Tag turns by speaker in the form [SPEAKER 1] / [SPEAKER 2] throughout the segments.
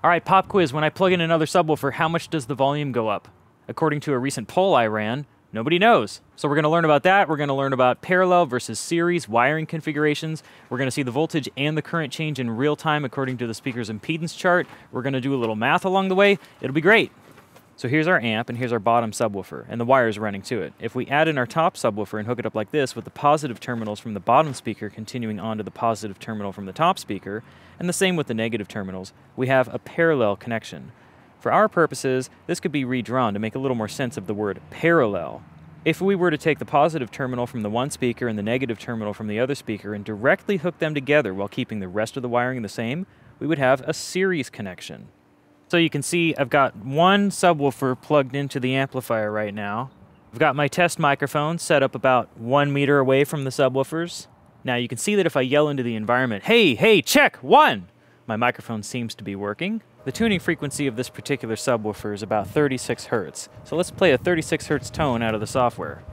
[SPEAKER 1] All right, pop quiz. When I plug in another subwoofer, how much does the volume go up? According to a recent poll I ran, nobody knows. So we're going to learn about that. We're going to learn about parallel versus series wiring configurations. We're going to see the voltage and the current change in real time according to the speaker's impedance chart. We're going to do a little math along the way. It'll be great. So here's our amp and here's our bottom subwoofer, and the wires running to it. If we add in our top subwoofer and hook it up like this with the positive terminals from the bottom speaker continuing onto the positive terminal from the top speaker, and the same with the negative terminals, we have a parallel connection. For our purposes, this could be redrawn to make a little more sense of the word parallel. If we were to take the positive terminal from the one speaker and the negative terminal from the other speaker and directly hook them together while keeping the rest of the wiring the same, we would have a series connection. So you can see I've got one subwoofer plugged into the amplifier right now. I've got my test microphone set up about 1 meter away from the subwoofers. Now you can see that if I yell into the environment, hey, check, 1! My microphone seems to be working. The tuning frequency of this particular subwoofer is about 36 Hertz. So let's play a 36 Hertz tone out of the software.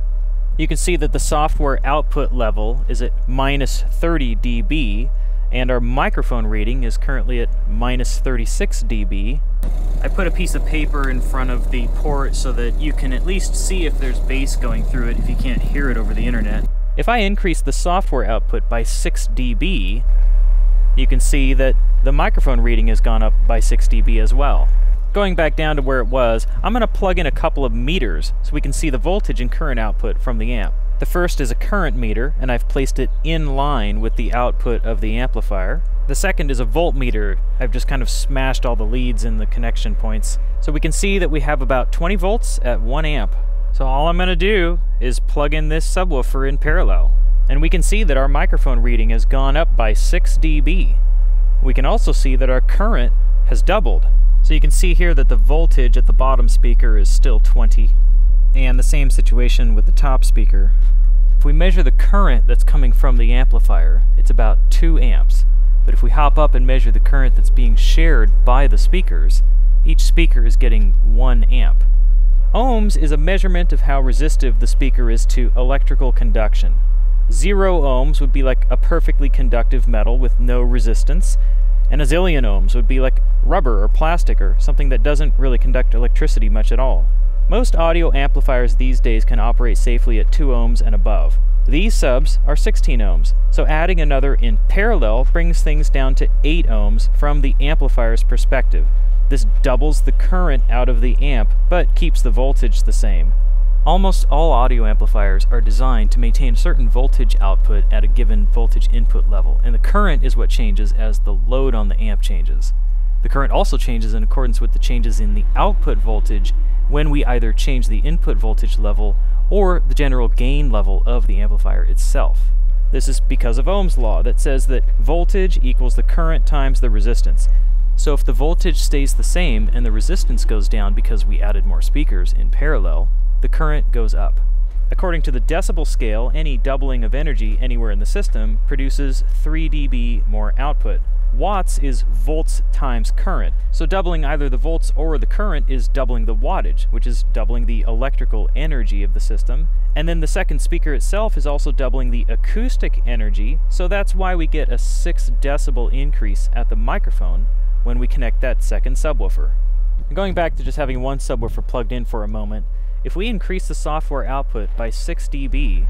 [SPEAKER 1] You can see that the software output level is at minus 30 dB, and our microphone reading is currently at minus 36 dB. I put a piece of paper in front of the port so that you can at least see if there's bass going through it if you can't hear it over the internet. If I increase the software output by 6 dB, you can see that the microphone reading has gone up by 6 dB as well. Going back down to where it was, I'm going to plug in a couple of meters so we can see the voltage and current output from the amp. The first is a current meter, and I've placed it in line with the output of the amplifier. The second is a voltmeter. I've just kind of smashed all the leads in the connection points. So we can see that we have about 20 volts at 1 amp. So all I'm going to do is plug in this subwoofer in parallel. And we can see that our microphone reading has gone up by 6 dB. We can also see that our current has doubled. So you can see here that the voltage at the bottom speaker is still 20. And the same situation with the top speaker. If we measure the current that's coming from the amplifier, it's about 2 amps. But if we hop up and measure the current that's being shared by the speakers, each speaker is getting 1 amp. Ohms is a measurement of how resistive the speaker is to electrical conduction. 0 ohms would be like a perfectly conductive metal with no resistance, and a zillion ohms would be like rubber or plastic or something that doesn't really conduct electricity much at all. Most audio amplifiers these days can operate safely at 2 ohms and above. These subs are 16 ohms, so adding another in parallel brings things down to 8 ohms from the amplifier's perspective. This doubles the current out of the amp, but keeps the voltage the same. Almost all audio amplifiers are designed to maintain a certain voltage output at a given voltage input level, and the current is what changes as the load on the amp changes. The current also changes in accordance with the changes in the output voltage when we either change the input voltage level or the general gain level of the amplifier itself. This is because of Ohm's law that says that voltage equals the current times the resistance. So if the voltage stays the same and the resistance goes down because we added more speakers in parallel, the current goes up. According to the decibel scale, any doubling of energy anywhere in the system produces 3 dB more output. Watts is volts times current, so doubling either the volts or the current is doubling the wattage, which is doubling the electrical energy of the system. And then the second speaker itself is also doubling the acoustic energy, so that's why we get a 6 decibel increase at the microphone when we connect that second subwoofer. And going back to just having one subwoofer plugged in for a moment, if we increase the software output by 6 dB,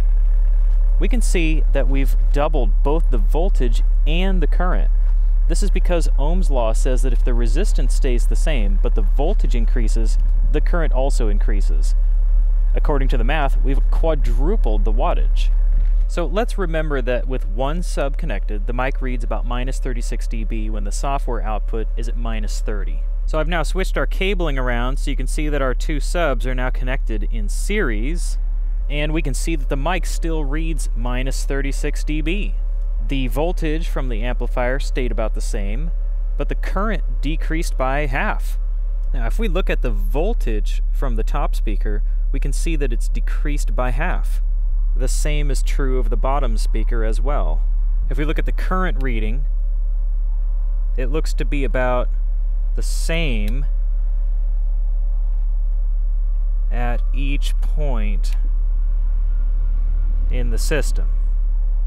[SPEAKER 1] we can see that we've doubled both the voltage and the current. This is because Ohm's law says that if the resistance stays the same, but the voltage increases, the current also increases. According to the math, we've quadrupled the wattage. So let's remember that with one sub connected, the mic reads about minus 36 dB when the software output is at minus 30. So I've now switched our cabling around so you can see that our 2 subs are now connected in series, and we can see that the mic still reads minus 36 dB. The voltage from the amplifier stayed about the same, but the current decreased by half. Now if we look at the voltage from the top speaker, we can see that it's decreased by half. The same is true of the bottom speaker as well. If we look at the current reading, it looks to be about the same at each point in the system.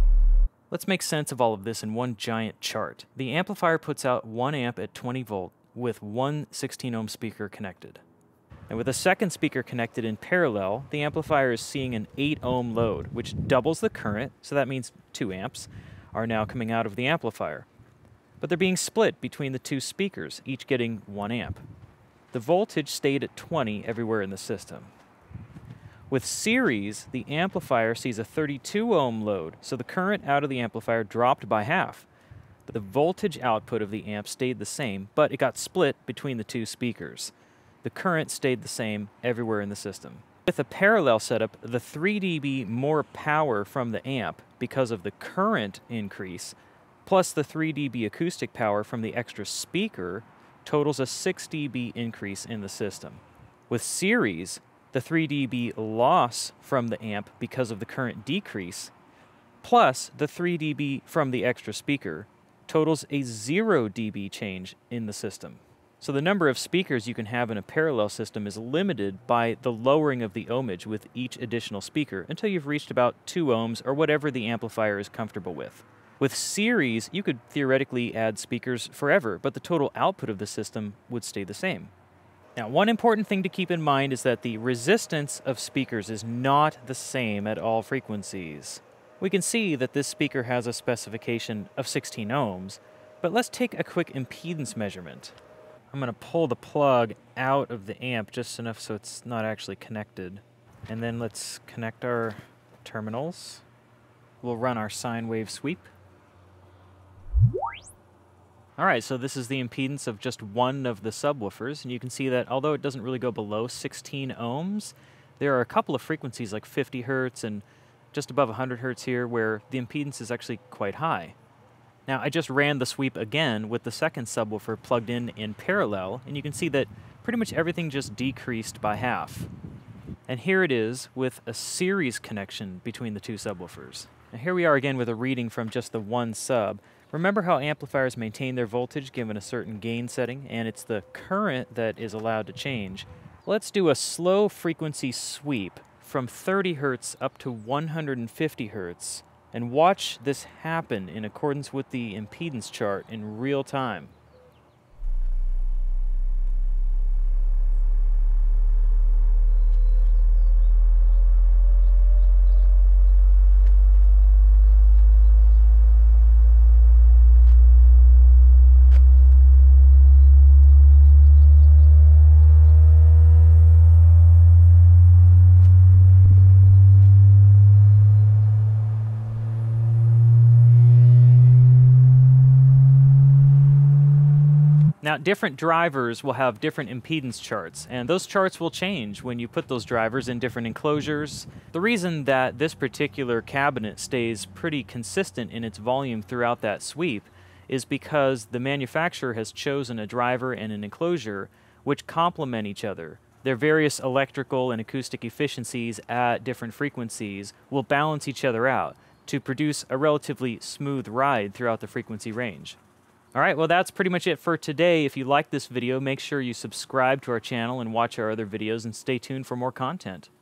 [SPEAKER 1] Let's make sense of all of this in one giant chart. The amplifier puts out 1 amp at 20 volt, with one 16 ohm speaker connected. And with a second speaker connected in parallel, the amplifier is seeing an 8 ohm load, which doubles the current, so that means 2 amps, are now coming out of the amplifier. But they're being split between the two speakers, each getting 1 amp. The voltage stayed at 20 everywhere in the system. With series, the amplifier sees a 32 ohm load, so the current out of the amplifier dropped by half. But the voltage output of the amp stayed the same, but it got split between the two speakers. The current stayed the same everywhere in the system. With a parallel setup, the 3 dB more power from the amp because of the current increase, plus the 3 dB acoustic power from the extra speaker, totals a 6 dB increase in the system. With series, the 3 dB loss from the amp because of the current decrease, plus the 3 dB from the extra speaker, totals a 0 dB change in the system. So the number of speakers you can have in a parallel system is limited by the lowering of the ohmage with each additional speaker until you've reached about 2 ohms or whatever the amplifier is comfortable with. With series, you could theoretically add speakers forever, but the total output of the system would stay the same. Now, one important thing to keep in mind is that the resistance of speakers is not the same at all frequencies. We can see that this speaker has a specification of 16 ohms, but let's take a quick impedance measurement. I'm going to pull the plug out of the amp just enough so it's not actually connected. And then let's connect our terminals. We'll run our sine wave sweep. Alright, so this is the impedance of just one of the subwoofers, and you can see that although it doesn't really go below 16 ohms, there are a couple of frequencies like 50 hertz and just above 100 hertz here where the impedance is actually quite high. Now, I just ran the sweep again with the second subwoofer plugged in parallel, and you can see that pretty much everything just decreased by half. And here it is with a series connection between the two subwoofers. Now here we are again with a reading from just the one sub. Remember how amplifiers maintain their voltage given a certain gain setting, and it's the current that is allowed to change. Let's do a slow frequency sweep from 30 hertz up to 150 hertz, and watch this happen in accordance with the impedance chart in real time. Now, different drivers will have different impedance charts, and those charts will change when you put those drivers in different enclosures. The reason that this particular cabinet stays pretty consistent in its volume throughout that sweep is because the manufacturer has chosen a driver and an enclosure which complement each other. Their various electrical and acoustic efficiencies at different frequencies will balance each other out to produce a relatively smooth ride throughout the frequency range. Alright, well that's pretty much it for today. If you like this video, make sure you subscribe to our channel and watch our other videos and stay tuned for more content.